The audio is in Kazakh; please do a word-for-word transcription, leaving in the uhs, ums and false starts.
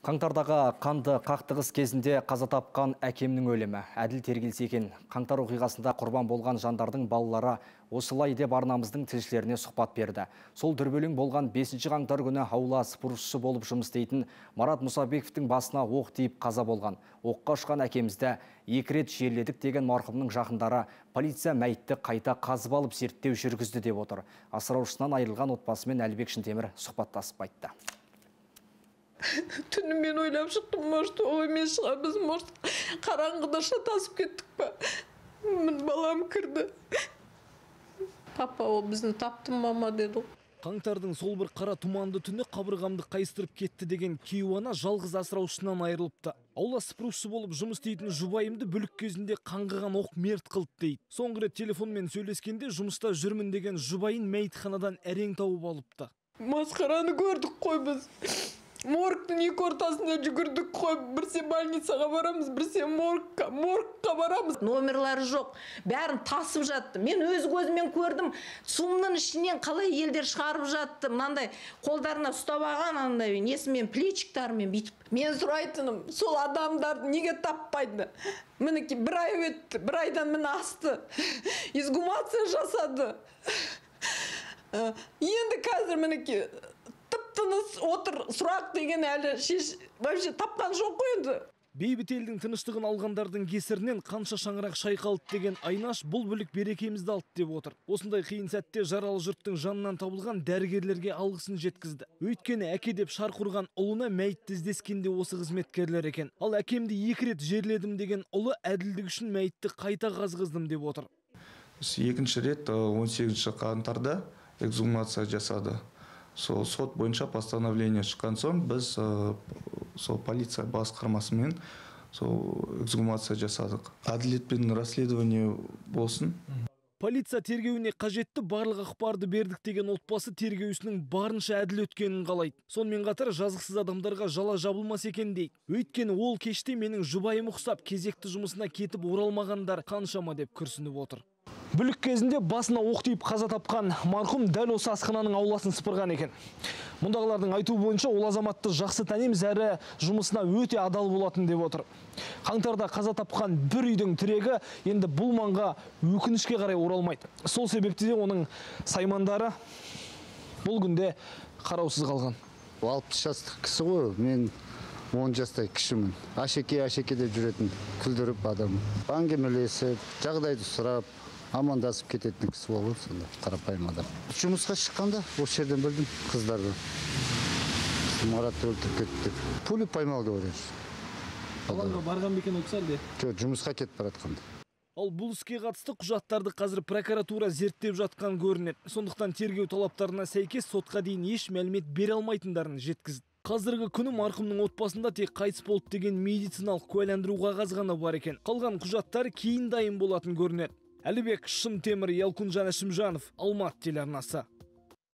Қаңтардағы қанды қақтығыс кезінде қаза тапқан әкемнің өлімі әділ тергелсе екен. Қаңтар оқиғасында құрбан болған жандардың балалары осылай деп арнамыздың тілшілеріне сұхбат берді. Сол дүрбелең болған бесінші қаңтар күні аула сыпырушысы болып жұмыс істейтін Марат Мұсабековтің басына оқ тиіп қаза болған. Оққа ұшқан әкемізді екі рет жерледік деген марқұмның жақындары полиция мәйітті қайта қазып алып зерттеу жүргізді деп отыр. Асыраушысынан айырылған отбасымен Әлібек Шынтемір сұхбаттасып айтты. Түні мен ойлап шықтым, может, ол емес шығар, біз может қараңғыда шатасып кеттік па. Мен балам кірді. Папа, ол бізді таптым, мама, деді. Қаңтардың сол бір қара тұманды түні қабырғамды қайыстырып кетті деген күйеу ана жалғыз асыраушысынан айырылыпты. Аула сыпырушысы болып жұмыс істейтін жұбайымды бүлік кезінде қаңғыған оқ мерт қылды дейді. Соңғы рет телефонмен сөйлескенде жұмыста жүрмін деген жұбайын мәйітханадан әрең тауып алыпты. Масқараны көрдік қой біз. Моргтың екі ортасында жүгірдік қой, бірсе больницаға барамыз, бірсе моргқа, моргқа барамыз. Номерлары жоқ, бәрін тасып жатты. Мен өз көзіммен көрдім, сумның ішінен қалай елдер шығарып жатты. Мынандай қолдарына ұстап алған, андай несімен, плечиктарымен бүйтіп. Мен сұрайтыным, сол адамдарды неге таппайды? Мінеки бір ай өтті, бір айдан мені асты. Изгумация жасады. Енді қазір мінеки тыныс отыр, сұрақ деген әлі шеш вообще тапқан жоқ қойды. Бейбіт елдің тыныштығын алғандардың кесірінен қанша шаңырақ шайқалды деген Айнаш бұл бүлік берекемізді алды деп отыр. Осындай қиын сәтте жаралы жұрттың жанынан табылған дәрігерлерге алғысын жеткізді. Өйткені әке деп шарқ ұрған ұлына мәйітті іздескенде осы қызметкерлер екен. Ал әкемді екі рет жерледім деген ұлы әділдік үшін мәйітті қайта қазғыздым деп отыр. Екінші рет он сегізінші қаңтарда эксгумация жасады. Сол сот бойынша постановление шыққан соң біз сол полиция басқармасымен сол эксгумация жасадық. Әділет пен расследование болсын. Полиция тергеуіне қажетті барлық ақпарды бердік деген отбасы тергеуісінің барынша әділ өткенін қалайды. Сонымен қатар жазықсыз адамдарға жала жабылмас екен дейді. Өйткені ол кеште менің жұбайым ұқсап кезекті жұмысына кетіп оралмағандар қаншама деп күрсініп отыр. Бүлік кезінде басына оқ тиіп қаза тапқан марқұм дәл осы асхананың ауласын сыпырған екен. Мұндағылардың айтуы бойынша ол азаматты жақсы танимыз, әрі жұмысына өте адал болатын деп отыр. Қаңтарда қаза тапқан бір үйдің тірегі енді бұл маңға өкінішке қарай оралмайды. Сол себепті де оның саймандары бұл күнде қараусыз қалған. алпыс жастық кісі ғой, мен он жастай кішімін. Ашеке, ашеке деп жүретін күлдіріп адам. Әңгімелесіп, жағдайды сұрап, амандасып кететін кісі болып, сонда қарапайым адам. Жұмысқа шыққанда осы жерден білдім қыздарды. Маратты өлтіріп кетті. Пули поймал деп ойлаймыз. Алаңға барған бекен ол кісі әлде? Жоқ, жұмысқа кетіп баратқанда. Ал бұл іске қатысты құжаттарды қазір прокуратура зерттеп жатқан көрінеді. Сондықтан тергеу талаптарына сәйкес сотқа дейін еш мәлімет бере алмайтындарын жеткізді. Қазіргі күні марқұмның отбасында тек қайтыс болды деген медициналық куәландыру қағазы ғана бар екен. Қалған құжаттар кейін дайын болатын көрінеді. Әлібек Шынтемір, Ялкунжан Әшімжанов, Алматы телеарнасы.